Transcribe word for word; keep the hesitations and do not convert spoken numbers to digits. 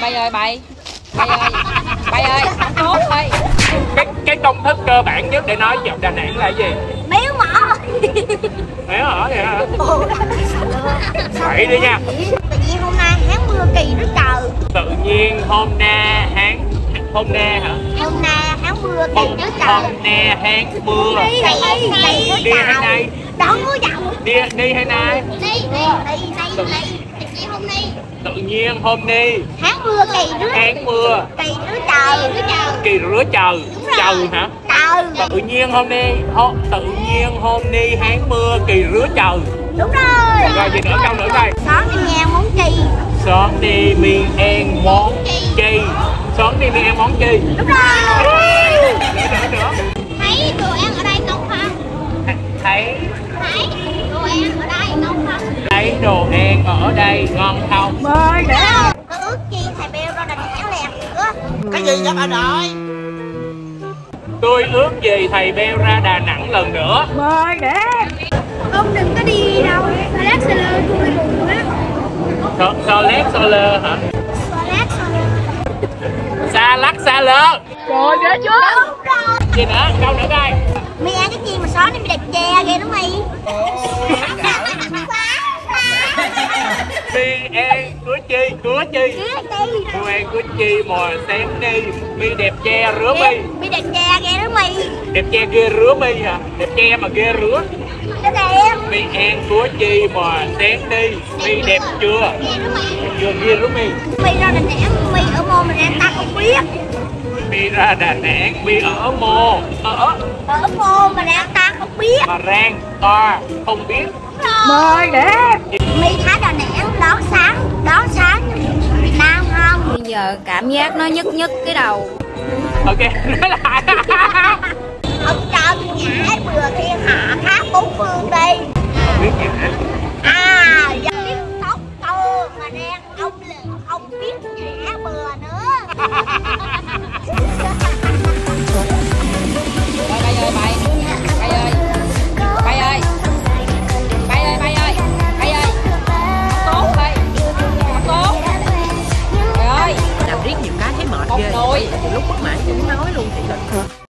bay ơi bay bay ơi bay ơi không tốt thôi. cái cái công thức cơ bản nhất để nói giọng Đà Nẵng là gì? Miếu mỏ. Miếu mỏ vậy hả? Vậy đi nha. Tự nhiên hôm nay tháng mưa kỳ đó trời. Tự nhiên hôm nay tháng hôm nay hả? Hôm nay tháng mưa kỳ Hôm, đó trời. hôm nay tháng mưa. Đi đi đi Đi hay nay? Đón mưa dạo. Đi đi hay nay? Đi đi đi đi đi. Tự nhiên hôm nay. Tự nhiên hôm nay Tháng mưa kỳ đó. tháng mưa. Kỳ đó trời. Kỳ rứa trời. Trời hả? Trời. Tự nhiên hôm nay hôm tự nhiên hôm nay tháng mưa kỳ rứa trời. Đúng rồi. Rồi gì nữa, câu nữa coi. Xóm đi nghe món chi. Xóm đi miên ăn món chi. Xóm đi miên ăn món chi. Đúng rồi. Nữa nữa. Thấy đồ ăn ở đây ngon không? Thấy Thấy đồ ăn ở đây ngon không? thấy đồ ăn ở đây ngon không? Mời để Có ước chi thầy Beo ra Đà Nẵng lẹt nữa. Cái gì vậy bà nội? Tôi ước gì thầy Beo ra Đà Nẵng lần nữa. mời để Ông đừng có đi đâu. Lát xe lơ tôi buồn á. So, so lét so lơ hả? Lát xe lơ. Xa lắc xa lơ. trời ghê chưa. Đúng rồi. Gì nữa, câu nữa coi. Mi ăn cái gì mà xóm đi mi đẹp che ghê đó mi. Mi ăn của chi của chi. Mi ăn của chi mò xem đi. Mi đẹp che rửa mi. Mi đẹp che ghê đó mi. Đẹp che ghê rửa mi hả? Đẹp che mà ghê rửa. Cái đẹp. Mi ăn của chi mò xem đi. Mi đẹp chưa? Chưa ghê rửa mi. Mi ra Đà Nẵng mi ở mô mình ăn ta không biết. Mi ra Đà Nẵng, Mi ở mô ở Ở mô mình ăn ta không biết. mà rang to không biết. mời để Mi thấy Đà Nẵng đón sáng, đón sáng Việt Nam không? bây giờ cảm giác nó nhức nhức cái đầu. Ok, nói lại. Ông cho tôi nhảy vừa thiên hạ khắp bốn phương đi. Không biết gì hả? À, dân biết tóc tô mà đen ông lừa ông biết nhảy bừa nữa.